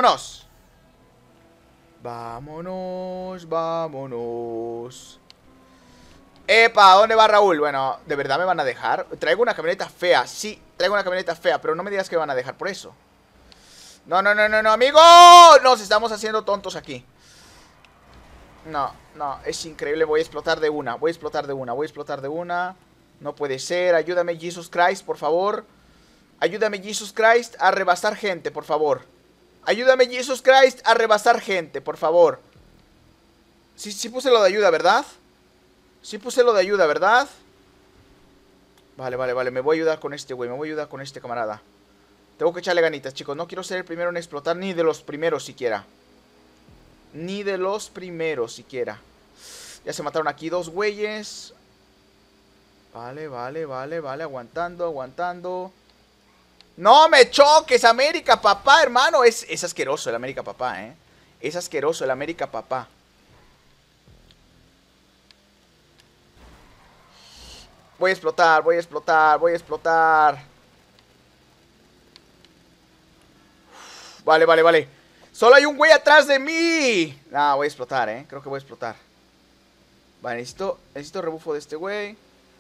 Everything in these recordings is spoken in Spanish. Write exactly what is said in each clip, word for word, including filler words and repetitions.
¡Vámonos! Vámonos, vámonos. ¡Epa! ¿Dónde va Raúl? Bueno, ¿de verdad me van a dejar? Traigo una camioneta fea, sí, traigo una camioneta fea, pero no me digas que me van a dejar por eso. No, no, no, no, no, amigo. Nos estamos haciendo tontos aquí. No, no, es increíble. Voy a explotar de una, voy a explotar de una, voy a explotar de una. No puede ser, ayúdame Jesus Christ, por favor. Ayúdame Jesus Christ a rebasar gente, por favor. Ayúdame Jesus Christ a rebasar gente, por favor. Sí, sí puse lo de ayuda, ¿verdad? Sí puse lo de ayuda, ¿verdad? Vale, vale, vale, me voy a ayudar con este, güey. Me voy a ayudar con este camarada. Tengo que echarle ganitas, chicos. No quiero ser el primero en explotar, ni de los primeros siquiera. Ni de los primeros siquiera. Ya se mataron aquí dos güeyes. Vale, vale, vale, vale. Aguantando, aguantando. ¡No me choques, América, papá, hermano! Es, es asqueroso el América, papá, ¿eh? Es asqueroso el América, papá. Voy a explotar, voy a explotar, voy a explotar. Vale, vale, vale. ¡Solo hay un güey atrás de mí! Nah, voy a explotar, ¿eh? Creo que voy a explotar. Vale, necesito, necesito rebufo de este güey.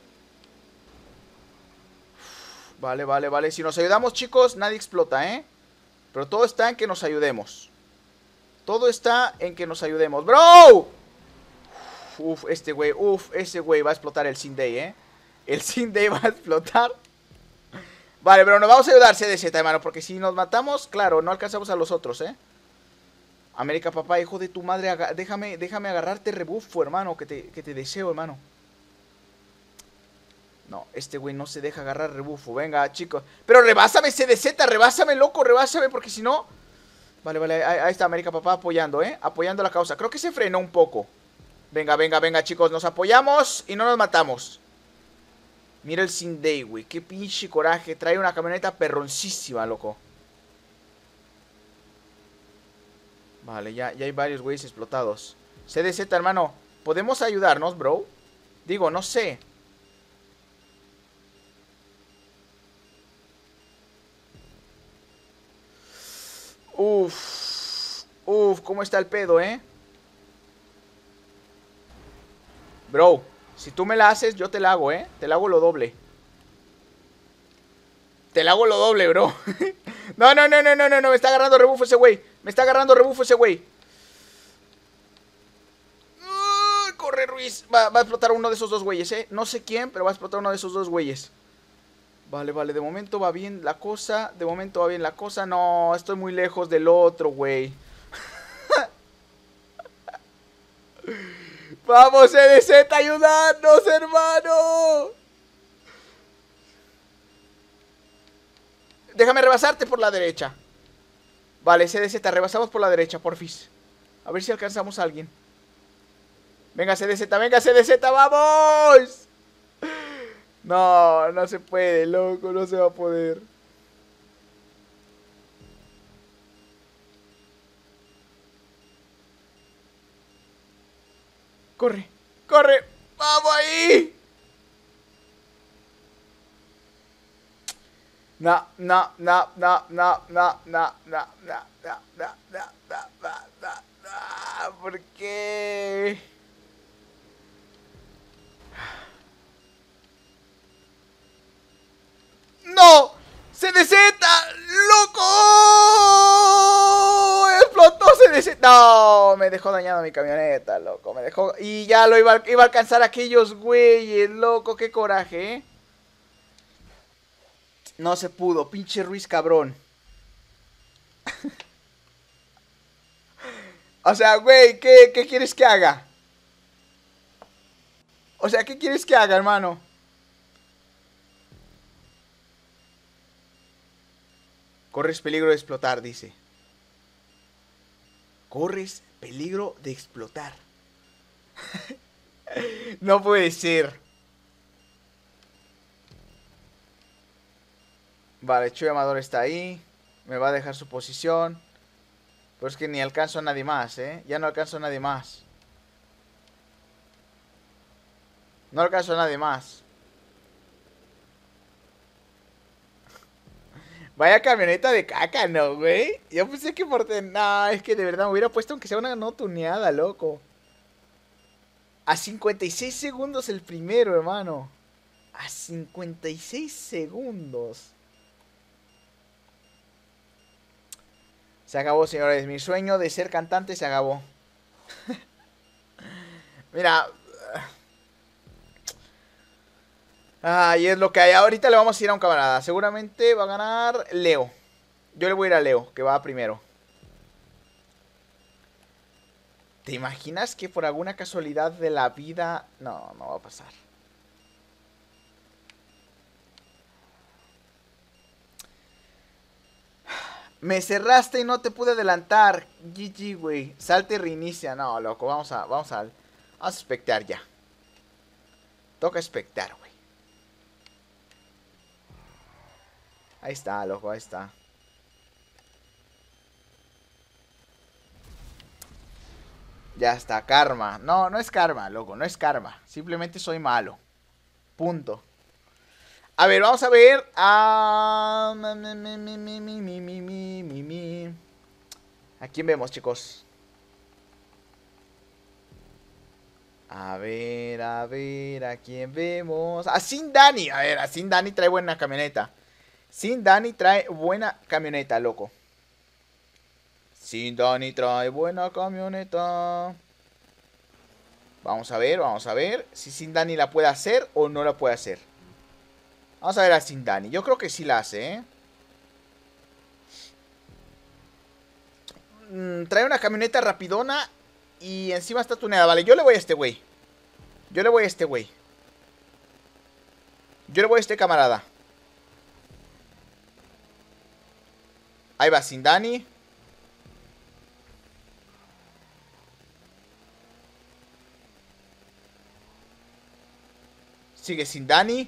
Vale, vale, vale. Si nos ayudamos, chicos, nadie explota, ¿eh? Pero todo está en que nos ayudemos. Todo está en que nos ayudemos. ¡Bro! Uf, este güey, uf, ese güey va a explotar el Sin Day, ¿eh? El Sin Day va a explotar. Vale, pero nos vamos a ayudar, C D Z, hermano. Porque si nos matamos, claro, no alcanzamos a los otros, ¿eh? América, papá, hijo de tu madre, déjame, déjame agarrarte rebufo, hermano. Que te, que te deseo, hermano. No, este güey no se deja agarrar rebufo. Venga, chicos. Pero rebásame, C D Z, rebásame, loco, rebásame. Porque si no... Vale, vale, ahí, ahí está América, papá, apoyando, ¿eh? Apoyando la causa. Creo que se frenó un poco. Venga, venga, venga, chicos. Nos apoyamos y no nos matamos. Mira el Sin Day, güey. Qué pinche coraje. Trae una camioneta perroncísima, loco. Vale, ya, ya hay varios güeyes explotados. C D Z, hermano. ¿Podemos ayudarnos, bro? Digo, no sé. Uf. Uf, ¿cómo está el pedo, eh? Bro, si tú me la haces, yo te la hago, eh. Te la hago lo doble. Te la hago lo doble, bro. No, no, no, no, no, no, no. Me está agarrando rebufo ese güey. Me está agarrando rebufo ese güey. Uh, corre, Ruiz. Va, va a explotar uno de esos dos güeyes, eh. No sé quién, pero va a explotar uno de esos dos güeyes. Vale, vale. De momento va bien la cosa. De momento va bien la cosa. No, estoy muy lejos del otro, güey. Vamos, C D Z, ayudarnos, hermano. Déjame rebasarte por la derecha. Vale, C D Z, rebasamos por la derecha, porfis. A ver si alcanzamos a alguien. Venga, C D Z, venga, C D Z, ¡vamos! No, no se puede, loco, no se va a poder. Corre, corre, ¡vamos ahí! No, no, no, no, no, no, no, no, no, no, no, no, no, no, no, no, ¿por qué? ¡No! ¡C D Z! ¡Loco! ¡Explotó C D Z! No, me dejó dañada mi camioneta, loco. Me dejó... Y ya lo iba, iba a alcanzar a aquellos güeyes, loco. Qué coraje, ¿eh? No se pudo, pinche Ruiz cabrón. O sea, güey, ¿qué, ¿qué quieres que haga? O sea, ¿qué quieres que haga, hermano? Corres peligro de explotar, dice. Corres peligro de explotar. No puede ser. Vale, Chuy Amador está ahí. Me va a dejar su posición. Pero es que ni alcanzo a nadie más, ¿eh? Ya no alcanzo a nadie más. No alcanzo a nadie más. Vaya camioneta de caca, ¿no, güey? Yo pensé que por... No, es que de verdad me hubiera puesto aunque sea una no tuneada, loco. A cincuenta y seis segundos el primero, hermano. A cincuenta y seis segundos. Se acabó, señores. Mi sueño de ser cantante se acabó. Mira. Ay, es lo que hay. Ahorita le vamos a ir a un camarada. Seguramente va a ganar Leo. Yo le voy a ir a Leo, que va primero. ¿Te imaginas que por alguna casualidad de la vida... No, no va a pasar. Me cerraste y no te pude adelantar. G G, güey. Salte y reinicia. No, loco. Vamos a... Vamos a... Vamos a espectar ya. Toca espectar, güey. Ahí está, loco. Ahí está. Ya está, karma. No, no es karma, loco, no es karma. Simplemente soy malo. Punto. A ver, vamos a ver. A... ¿A quién vemos, chicos? A ver, a ver, ¿a quién vemos? A Sin Dani. A ver, a Sin Dani trae buena camioneta. Sin Dani trae buena camioneta, loco. Sin Dani trae buena camioneta. Vamos a ver, vamos a ver si Sin Dani la puede hacer o no la puede hacer. Vamos a ver a Sin Dani. Yo creo que sí la hace, ¿eh? Mm, trae una camioneta rapidona y encima está tuneada. Vale, yo le voy a este güey. Yo le voy a este güey. Yo le voy a este camarada. Ahí va Sin Dani. Sigue Sin Dani.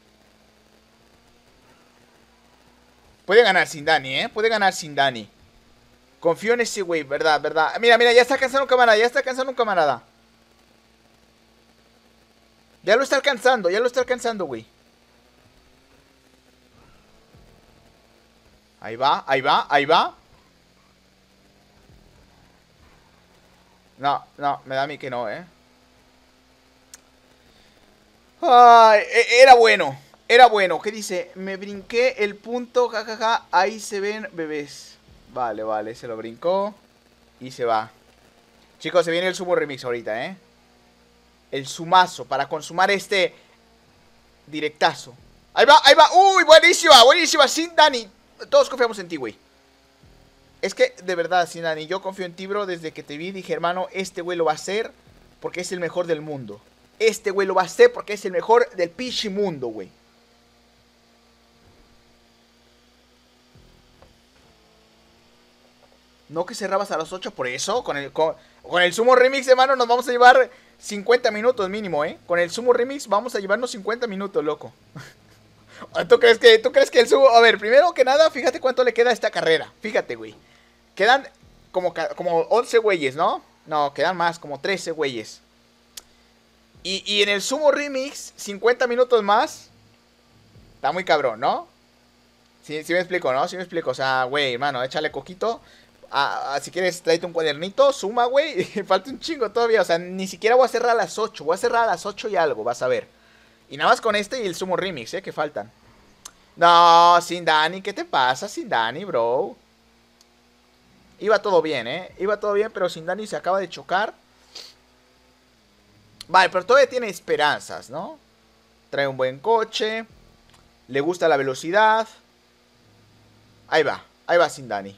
Puede ganar Sin Dani, ¿eh? Puede ganar Sin Dani. Confío en ese güey, verdad, verdad. Mira, mira, ya está alcanzando un camarada. Ya está alcanzando un camarada. Ya lo está alcanzando, ya lo está alcanzando, güey. Ahí va, ahí va, ahí va. No, no, me da a mí que no, ¿eh? Ay, era bueno, era bueno. ¿Qué dice? Me brinqué el punto, jajaja, ja, ja, ahí se ven bebés. Vale, vale, se lo brincó y se va. Chicos, se viene el sumo remix ahorita, ¿eh? El sumazo para consumar este directazo. Ahí va, ahí va. Uy, buenísima, buenísima. Sin Dani. Todos confiamos en ti, güey. Es que, de verdad, Sin Dani, yo confío en ti, bro. Desde que te vi, dije, hermano, este güey lo va a hacer porque es el mejor del mundo. Este güey lo va a hacer porque es el mejor del pinche mundo, güey. No que cerrabas a las ocho por eso. Con el, con, con el Sumo Remix, hermano, nos vamos a llevar cincuenta minutos mínimo, ¿eh? Con el Sumo Remix vamos a llevarnos cincuenta minutos, loco. ¿Tú crees que, tú crees que el Sumo... A ver, primero que nada, fíjate cuánto le queda a esta carrera. Fíjate, güey. Quedan como, como once güeyes, ¿no? No, quedan más, como trece güeyes. Y, y en el Sumo Remix, cincuenta minutos más. Está muy cabrón, ¿no? Sí, sí me explico, ¿no? Sí me explico. O sea, güey, hermano, échale coquito. Ah, ah, si quieres, tráete un cuadernito, suma, güey. Falta un chingo todavía. O sea, ni siquiera voy a cerrar a las ocho. Voy a cerrar a las ocho y algo, vas a ver. Y nada más con este y el Sumo Remix, ¿eh? Que faltan. No, Sin Dani, ¿qué te pasa, Sin Dani, bro? Iba todo bien, ¿eh? Iba todo bien, pero Sin Dani se acaba de chocar. Vale, pero todavía tiene esperanzas, ¿no? Trae un buen coche. Le gusta la velocidad. Ahí va, ahí va Sin Dani.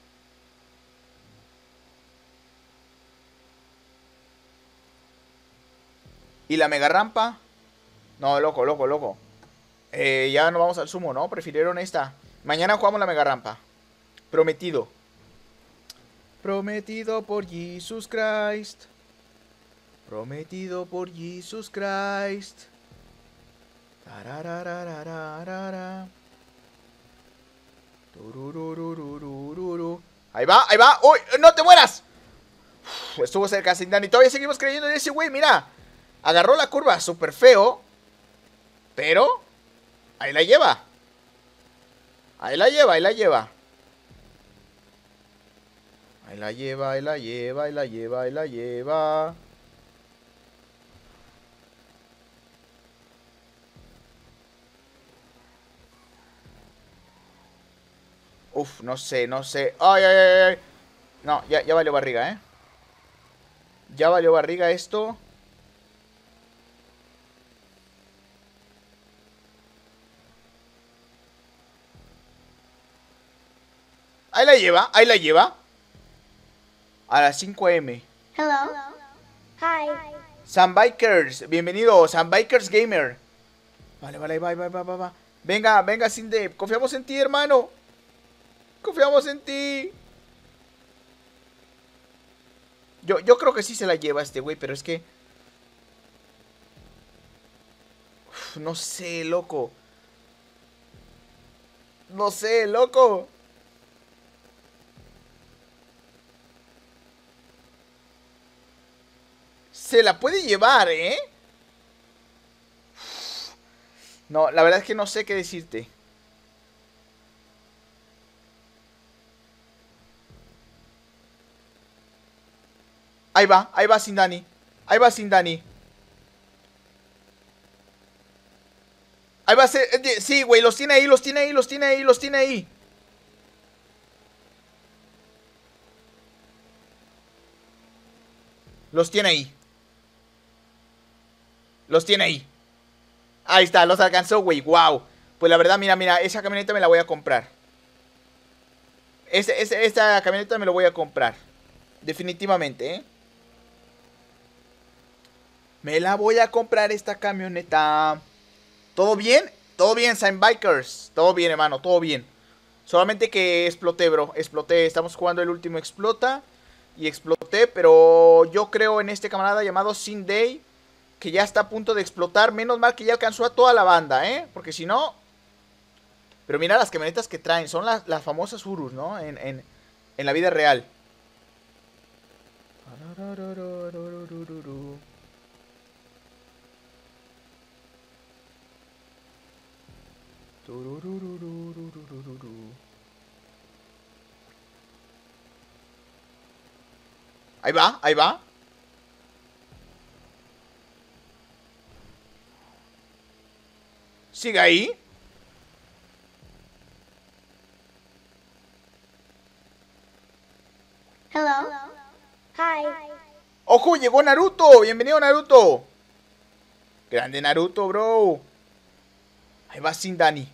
¿Y la mega rampa? No, loco, loco, loco. Eh, ya no vamos al sumo, ¿no? Prefirieron esta. Mañana jugamos la mega rampa. Prometido. Prometido por Jesus Christ. Prometido por Jesus Christ. Ahí va, ahí va. ¡Uy! ¡No te mueras! Uf, estuvo cerca Sin Dani. Todavía seguimos creyendo en ese güey, mira. Agarró la curva súper feo. Pero ahí la lleva. Ahí la lleva, ahí la lleva. Ahí la lleva, ahí la lleva, ahí la lleva, ahí la lleva. Uf, no sé, no sé. Ay, ay, ay, ay. No, ya, ya valió barriga, ¿eh? Ya valió barriga esto. Ahí la lleva, ahí la lleva. A las cinco eme. Hello. Hi. Sam Bikers, bienvenido, Sam Bikers Gamer. Vale, vale, va, va, va, va, va. Venga, venga, Sinde, confiamos en ti, hermano. Confiamos en ti. Yo, yo creo que sí se la lleva este güey, pero es que... Uf, no sé, loco. No sé, loco. Se la puede llevar, ¿eh? No, la verdad es que no sé qué decirte. Ahí va, ahí va Sindani. Ahí va Sindani. Ahí va a ser... Sí, güey, los tiene ahí, los tiene ahí, los tiene ahí, los tiene ahí. Los tiene ahí. Los tiene ahí. Ahí está, los alcanzó, güey, wow. Pues la verdad, mira, mira, esa camioneta me la voy a comprar. Ese, ese, esta camioneta me la voy a comprar. Definitivamente, ¿eh? Me la voy a comprar esta camioneta. ¿Todo bien? Todo bien, Sign Bikers. Todo bien, hermano, todo bien. Solamente que exploté, bro. Exploté. Estamos jugando el último explota. Y exploté, pero yo creo en este camarada llamado Sin Day, que ya está a punto de explotar. Menos mal que ya alcanzó a toda la banda, ¿eh? Porque si no... Pero mira las camionetas que traen. Son las, las famosas Urus, ¿no? En, en, en la vida real. Ahí va, ahí va. Sigue ahí. Hello. Hi. ¡Ojo! Llegó Naruto. Bienvenido, Naruto. Grande Naruto, bro. Ahí va Sin Dani.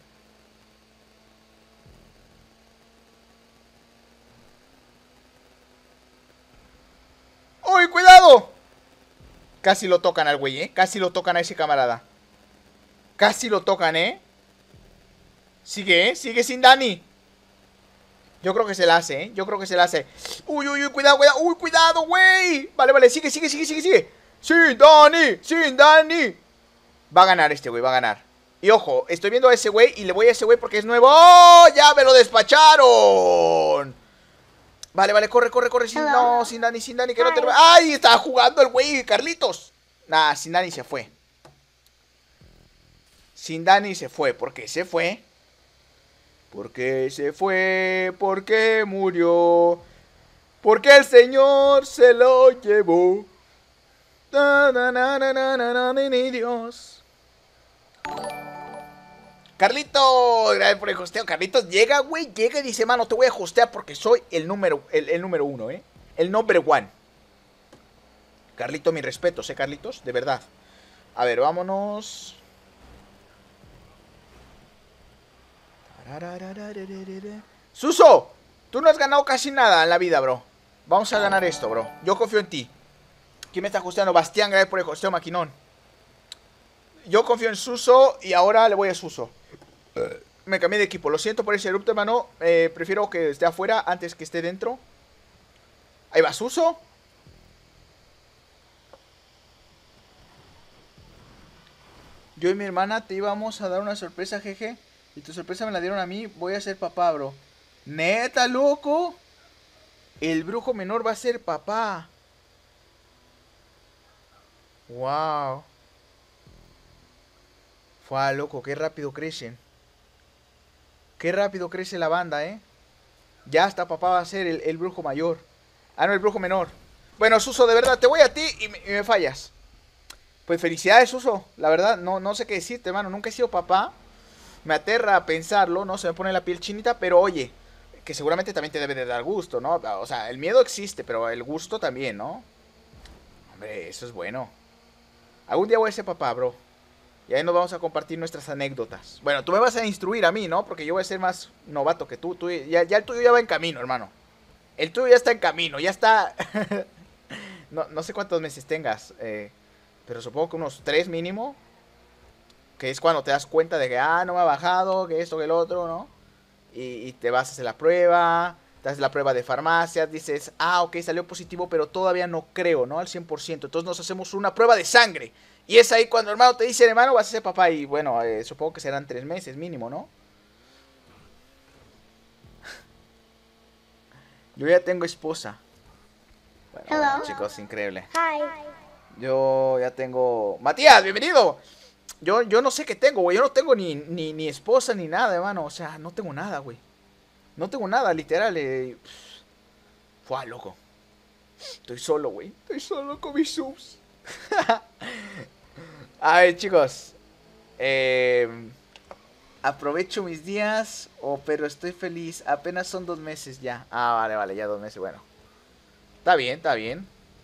¡Uy, cuidado! Casi lo tocan al güey, ¿eh? Casi lo tocan a ese camarada. Casi lo tocan, ¿eh? Sigue, ¿eh? Sigue Sin Dani. Yo creo que se la hace, ¿eh? Yo creo que se la hace. Uy, uy, uy, cuidado, cuidado. Uy, cuidado, güey. Vale, vale, sigue, sigue, sigue, sigue, sigue. Sin Dani, Sin Dani. Va a ganar este güey, va a ganar. Y ojo, estoy viendo a ese güey y le voy a ese güey porque es nuevo. ¡Oh! ¡Ya me lo despacharon! Vale, vale, corre, corre, corre. Sin, no, Sin Dani, Sin Dani, que no te... ¡Ay! Estaba jugando el güey, Carlitos. Nah, Sin Dani se fue. Sin Dani se fue. ¿Por qué se fue? Porque se fue, porque murió, porque el Señor se lo llevó. Na, na, na, na, na, na, na, ni Dios. Carlitos, gracias por el hosteo. Carlitos llega, güey, llega y dice, mano, te voy a hostear porque soy el número, el, el número uno, ¿eh? El number one. Carlitos, mis respetos, ¿eh, Carlitos? De verdad. A ver, vámonos. Suso, tú no has ganado casi nada en la vida, bro. Vamos a ganar esto, bro. Yo confío en ti. ¿Quién me está hosteando? Bastián, gracias por el hosteo, maquinón. Yo confío en Suso y ahora le voy a Suso. Me cambié de equipo. Lo siento por ese erupto, hermano. Eh, prefiero que esté afuera antes que esté dentro. Ahí va Suso. Yo y mi hermana te íbamos a dar una sorpresa, jeje. Y tu sorpresa me la dieron a mí. Voy a ser papá, bro. Neta, loco. El brujo menor va a ser papá. Wow. Fua, loco, qué rápido crecen. Qué rápido crece la banda, ¿eh? Ya hasta papá va a ser el, el brujo mayor. Ah, no, el brujo menor. Bueno, Suso, de verdad, te voy a ti y me, y me fallas. Pues felicidades, Suso. La verdad, no, no sé qué decirte, hermano. Nunca he sido papá. Me aterra pensarlo, ¿no? Se me pone la piel chinita, pero oye, que seguramente también te debe de dar gusto, ¿no? O sea, el miedo existe, pero el gusto también, ¿no? Hombre, eso es bueno. Algún día voy a ser papá, bro. Y ahí nos vamos a compartir nuestras anécdotas. Bueno, tú me vas a instruir a mí, ¿no? Porque yo voy a ser más novato que tú. tú ya, ya el tuyo ya va en camino, hermano. El tuyo ya está en camino, ya está... no, no sé cuántos meses tengas, eh, pero supongo que unos tres mínimo. Que es cuando te das cuenta de que, ah, no me ha bajado, que esto, que el otro, ¿no? Y, y te vas a hacer la prueba, te haces la prueba de farmacia, dices, ah, ok, salió positivo, pero todavía no creo, ¿no? Al cien por ciento. Entonces nos hacemos una prueba de sangre. Y es ahí cuando hermano te dice, hermano, vas a ser papá. Y bueno, eh, supongo que serán tres meses mínimo, ¿no? Yo ya tengo esposa. Bueno, bueno, chicos, increíble. Hi. Yo ya tengo... Matías, bienvenido. Yo, yo no sé qué tengo, güey. Yo no tengo ni, ni, ni esposa ni nada, hermano. O sea, no tengo nada, güey. No tengo nada, literal. Eh... Fua, loco. Estoy solo, güey. Estoy solo con mis subs. A ver, chicos. Eh... Aprovecho mis días. Oh, pero estoy feliz. Apenas son dos meses ya. Ah, vale, vale, ya dos meses. Bueno. Está bien, está bien.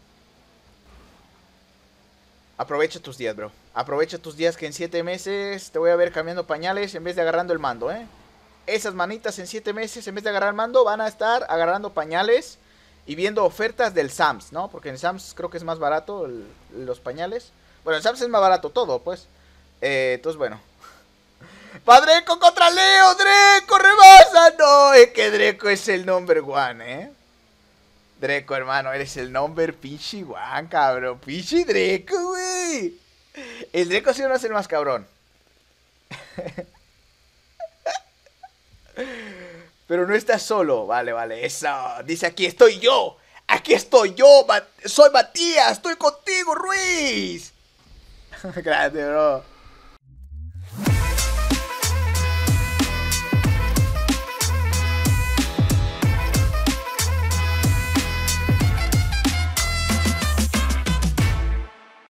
Aprovecha tus días, bro. Aprovecha tus días que en siete meses te voy a ver cambiando pañales en vez de agarrando el mando, ¿eh? Esas manitas en siete meses en vez de agarrar el mando van a estar agarrando pañales y viendo ofertas del Sams, ¿no? Porque en Sams creo que es más barato el, los pañales. Bueno, en Sams es más barato todo, pues. Eh, entonces, bueno. ¡Padreco contra Leo! ¡Dreco rebasa! No, es que Dreco es el number one, ¿eh? Dreco, hermano, eres el number pinche one, cabrón. Pinche Dreco, güey. El Dreco sí no es el más cabrón. Pero no estás solo. Vale, vale, eso. Dice, aquí estoy yo. Aquí estoy yo. Soy Matías. Estoy contigo, Ruiz. Grande, bro.